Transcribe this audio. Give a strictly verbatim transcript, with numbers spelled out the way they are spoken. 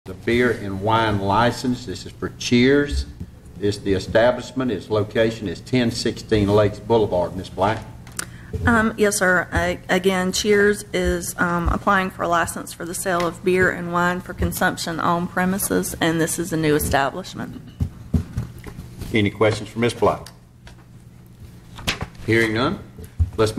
The beer and wine license. This is for Cheers. This the establishment. Its location is ten sixteen Lakes Boulevard. Miz Black. Um, yes, sir. I, again, Cheers is um, applying for a license for the sale of beer and wine for consumption on premises, and this is a new establishment. Any questions for Miz Black? Hearing none,